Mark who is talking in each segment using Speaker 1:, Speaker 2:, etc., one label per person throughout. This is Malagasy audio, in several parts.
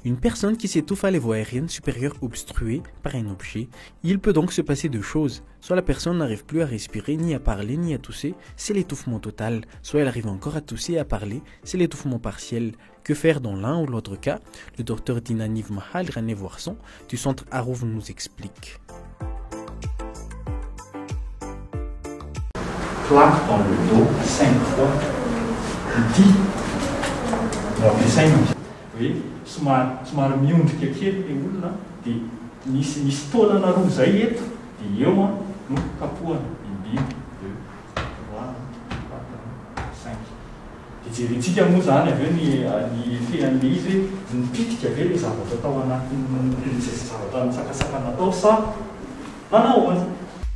Speaker 1: Une personne qui s'étouffe a les voies aériennes supérieures obstruées par un objet. Il peut donc se passer deux choses. Soit la personne n'arrive plus à respirer, ni à parler, ni à tousser, c'est l'étouffement total. Soit elle arrive encore à tousser et à parler, c'est l'étouffement partiel. Que faire dans l'un ou l'autre cas? Le docteur Dinaniv Mahal René Voirson du centre Harouf nous explique.
Speaker 2: Claque dans le dos 5 fois, 10. Alors les 5, oui, somary miondrika kely le olona dia misy taolana roa zay eto dia eo no kapohana 1, 2, 3, 4, 5. Dia jerentsika moa zany avy eo ny fean'le izy hoe nipitika ave le zavatra tao anatin'izay zavatra nitsakasakana tao sa manahoana.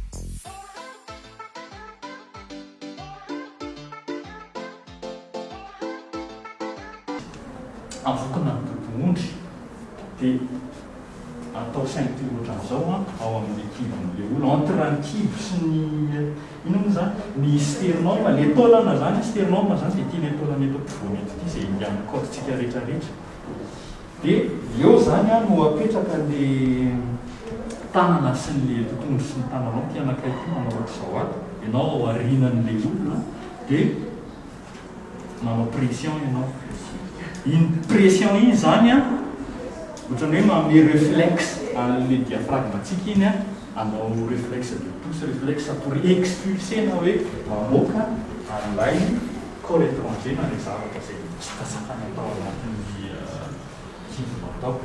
Speaker 2: Avokana ny tobondry dia atao ceinture ohatran'izao ao amin'ny kibon'le olona entre ny kibo sy ny ino moa zany ny sternum, le taolana zany sternum zany dia ity le taolana eto ampovoany eto ity izay amin'ny corpsika rehetrarehetra. Dia eo zany no apetraka le tanana sy ny totondro sy ny tananao ty anakaiky manao ohatr'izao ato, ianao ao aorianan'le olona dia manao pression ianao. Iny pression iny zany ohatran'ny hoe manome réflexe an'le diaphragmatsika iny anao réflexe de pousse, réflexe pour expulser na hoe mamoaka an'ilay corps étranger na le zavatra zay sakasakana atao anatin'ny kibonao tao.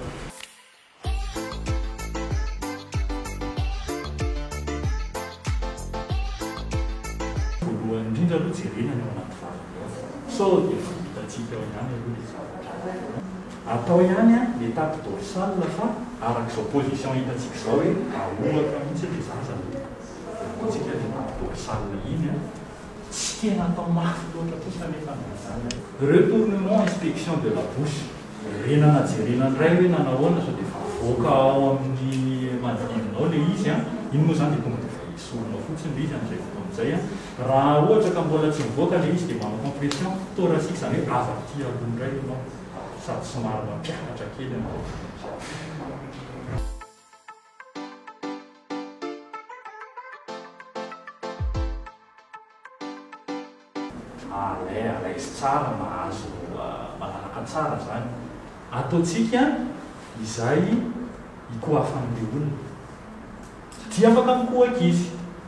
Speaker 2: Voalohany indrindra aloha jerenana eo anaty vatana sao dia fahitatsika eo ihany aloha le zavatra. Atao ihany l'étape dorsale fa arak'izao position hitantsika izao hoe ahoaka mihitsy le zaza tsika l'étape dorsale iny tsy tena atao mafy loatra kosa nefa zany. Retournement inspection de la bouche, renana jerenana iray hoe nanahoana sao dia efa avoaka ao amin'ny manodidinao le izy iny moa zany dia tonga dia efa esorinao fotsiny le izy amin'izay fotoana izay. Raha ohatra ka mbola tsy mivoaka le izy dia manao compression thoracique zany hoe avy aty aloha indray ianao sady somary mampiakatra kely ianao. Alaizy tsara mahazo malalaka tsara zany ataontsika izay hikoafan'le olona dia afaka mikohaka izy.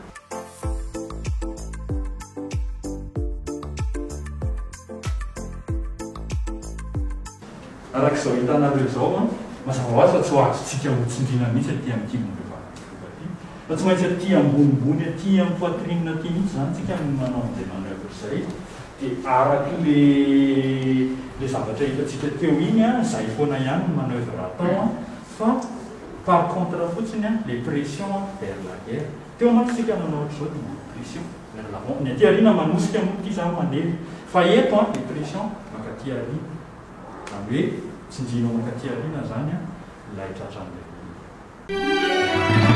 Speaker 2: Arak'izao hitanareo izao mazava ho azy fa tsy ho azontsika hotsindriana mihitsy aty amin'ny kibon'ireo vakoka aty fa tsy maintsy aty ambonimbony aty amin'ny poitrine aty mihitsy zany tsika no manao an'izay manœuvre izay dia arak'le zavatra hitantsika teo iny izay foana ihany no manœuvre atao fa par contre fotsiny les pressions vers l'arrière. Teo mantsika nanao ohatr'izao dia pression vers l'avant, ny aty aoriana manosika moa ity zany mandeha fa eto les pressions makaty aoriana zany hoe tsinjinao makaty aoriana zany ilay tratran'ilay olona.